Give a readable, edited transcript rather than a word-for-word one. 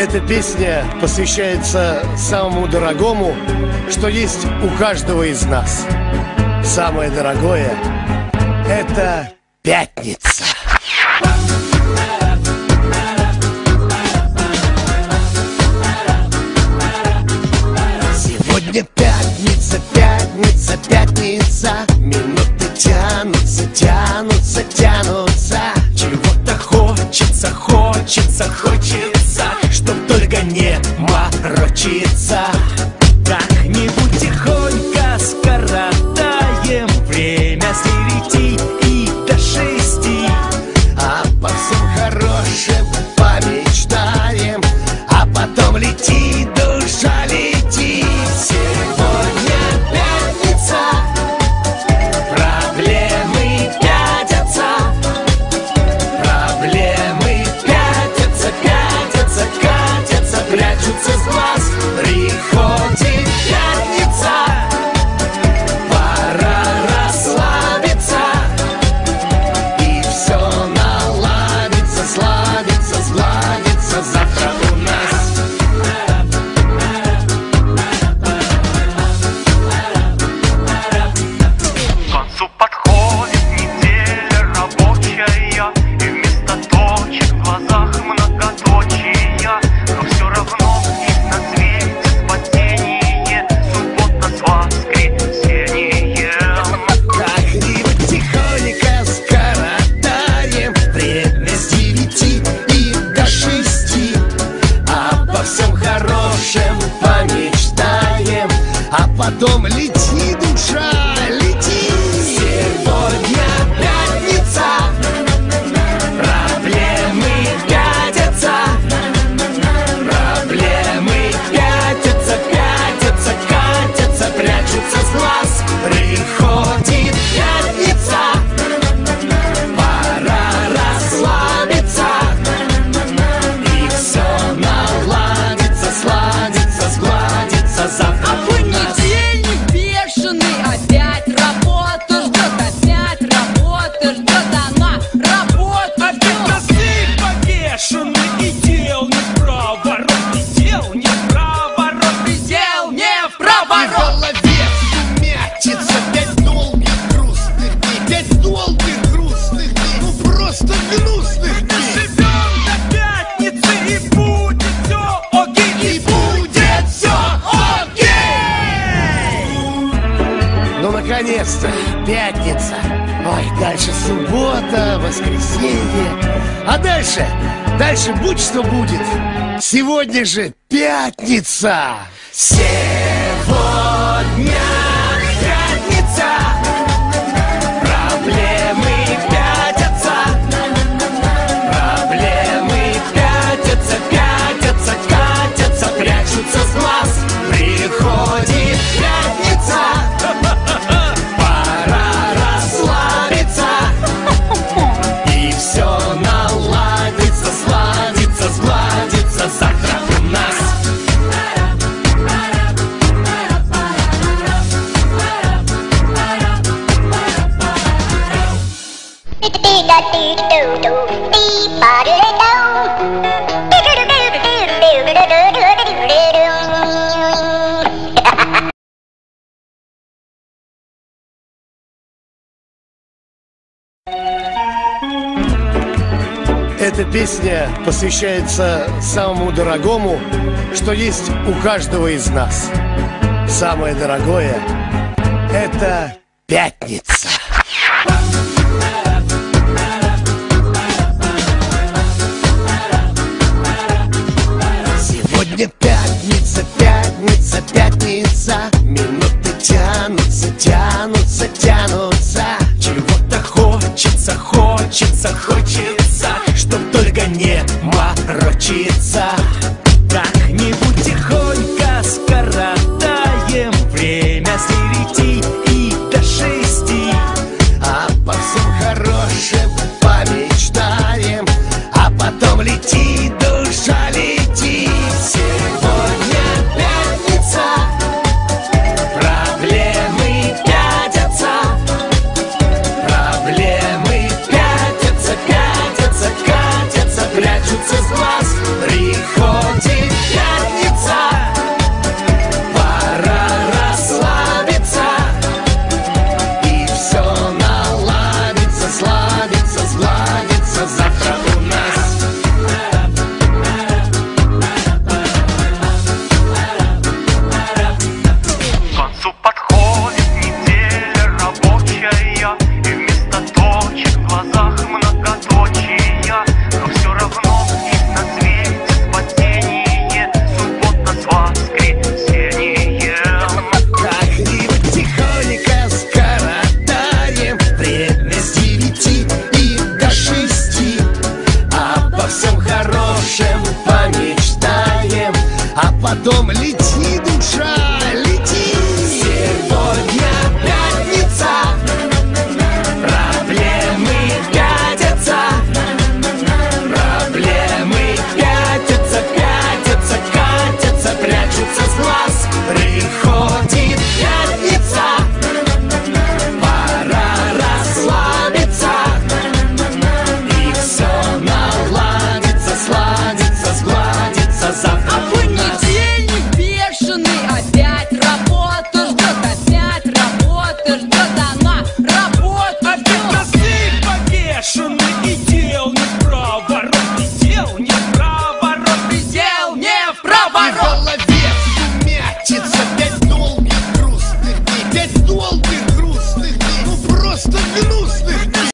Эта песня посвящается самому дорогому, что есть у каждого из нас. Самое дорогое — это пятница. Сегодня пятница, пятница, пятница. Минуты тянутся, тянутся, тянутся. Чего-то хочется, хочется, хочется, чтоб только не морочиться. Как-нибудь тихонько скоротаем время с 9 и до 6. А по всем хорошим помечтаем, а потом лети, душа, лети. Сегодня пятница, проблемы пятятся, проблемы пятятся, пятятся, катятся, прячутся с глаз. Приходит пятница, пора расслабиться, и все наладится, сладится, сгладится. Завтра у нас к концу подходит неделя рабочая, и вместо точек в глазах многоточия. Но все равно есть на свете спасение, суббота с воскресеньем. как-нибудь тихонько скоротаем время с 9 и до 6. А по всем хорошим помечтаем, а потом лети, душа, лети. Сегодня пятница, проблемы пятятся, проблемы пятятся, пятятся, катятся, прячутся с глаз. Приходит пятница, пора расслабиться, и все наладится, сладится, сгладится. Завтра А понедельник бешеный, опять работа ждет, опять работа ждет, она работа ждет. Ты повешенный, и дел не в проворот, и дел не в проворот, и дел не в в проворот. голове сумятица. 5 долгих грустных дней, 5 долгих грустных дней, ну просто гнусных дней. Живем до пятницы, и будет все окей, И будет все окей. Ну, наконец-то, пятница. Ой, дальше суббота, воскресенье. А дальше будь что будет. Сегодня же пятница. Сегодня пятница. Проблемы пятятся, проблемы пятятся, пятятся, катятся, прячутся с глаз. Приходит пятница, пора расслабиться, и все наладится, сладится, сгладится. Завтра у нас эта песня посвящается самому дорогому, что есть у каждого из нас. Самое дорогое — это пятница. Сегодня пятница, пятница, пятница. Минуты тянутся, тянутся, тянутся. Чего-то хочется, хочется, хочется, чтоб только не морочиться. Как-нибудь тихонько скоротаем время с 9 и до 6. А по всем хорошим помечтаем, а потом лети, душа, лети. Сегодня пятница, проблемы пятятся, завтра